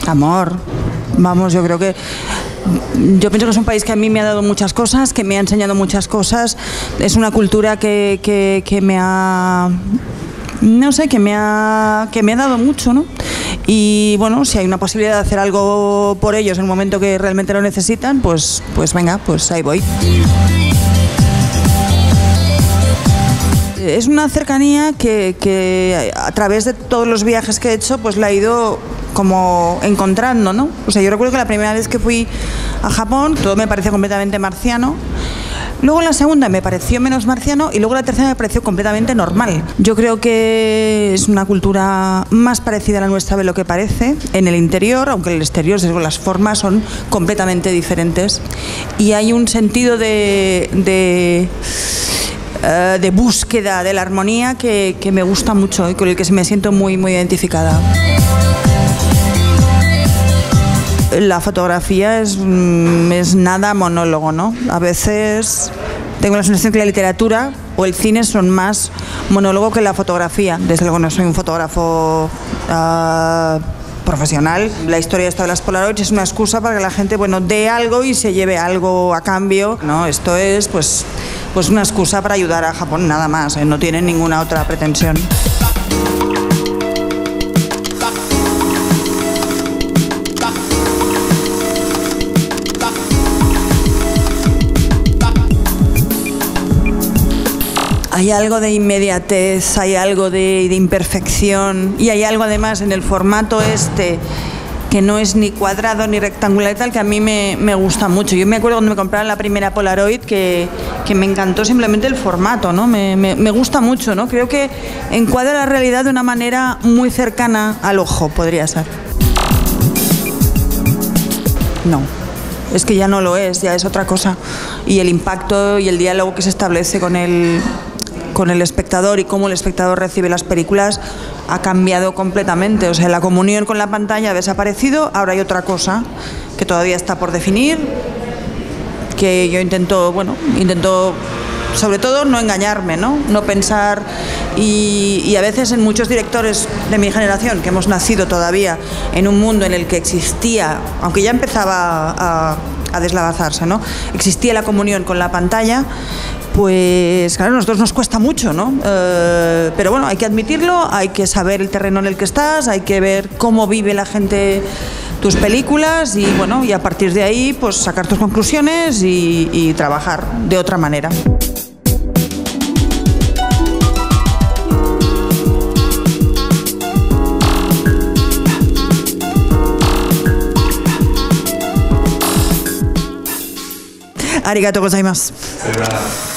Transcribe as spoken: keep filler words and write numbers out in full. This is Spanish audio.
Amor. Vamos, yo creo que... Yo pienso que es un país que a mí me ha dado muchas cosas, que me ha enseñado muchas cosas. Es una cultura que, que, que me ha... No sé, que me ha, que me ha dado mucho, ¿no? Y bueno, si hay una posibilidad de hacer algo por ellos en un momento que realmente lo necesitan, pues, pues venga, pues ahí voy. Es una cercanía que, que a través de todos los viajes que he hecho, pues la he ido como encontrando, ¿no? O sea, yo recuerdo que la primera vez que fui a Japón, todo me parecía completamente marciano. Luego la segunda me pareció menos marciano y luego la tercera me pareció completamente normal. Yo creo que es una cultura más parecida a la nuestra de lo que parece en el interior, aunque en el exterior, desde luego, las formas son completamente diferentes. Y hay un sentido de... de de búsqueda de la armonía que, que me gusta mucho y con el que me siento muy, muy identificada. La fotografía es, es nada monólogo, ¿no? A veces tengo la sensación que la literatura o el cine son más monólogo que la fotografía. Desde luego no soy un fotógrafo uh, profesional. La historia esta de las Polaroids es una excusa para que la gente, bueno, dé algo y se lleve algo a cambio, ¿no? Esto es, pues... pues una excusa para ayudar a Japón, nada más, ¿eh? No tienen ninguna otra pretensión. Hay algo de inmediatez, hay algo de, de imperfección y hay algo además en el formato este que no es ni cuadrado ni rectangular y tal, que a mí me, me gusta mucho. Yo me acuerdo cuando me compraron la primera Polaroid que, que me encantó simplemente el formato, ¿no? Me, me, me gusta mucho, ¿no? Creo que encuadra la realidad de una manera muy cercana al ojo, podría ser. No, es que ya no lo es, ya es otra cosa. Y el impacto y el diálogo que se establece con el, con el espectador y cómo el espectador recibe las películas ha cambiado completamente. O sea, la comunión con la pantalla ha desaparecido, ahora hay otra cosa que todavía está por definir, que yo intento, bueno, intento sobre todo no engañarme, no, no pensar y, y a veces en muchos directores de mi generación que hemos nacido todavía en un mundo en el que existía, aunque ya empezaba a, a deslavazarse, ¿no? Existía la comunión con la pantalla. Pues claro, a nosotros nos cuesta mucho, ¿no? Eh, pero bueno, hay que admitirlo, hay que saber el terreno en el que estás, hay que ver cómo vive la gente tus películas y bueno, y a partir de ahí pues sacar tus conclusiones y, y trabajar de otra manera. Arigatou gozaimasu.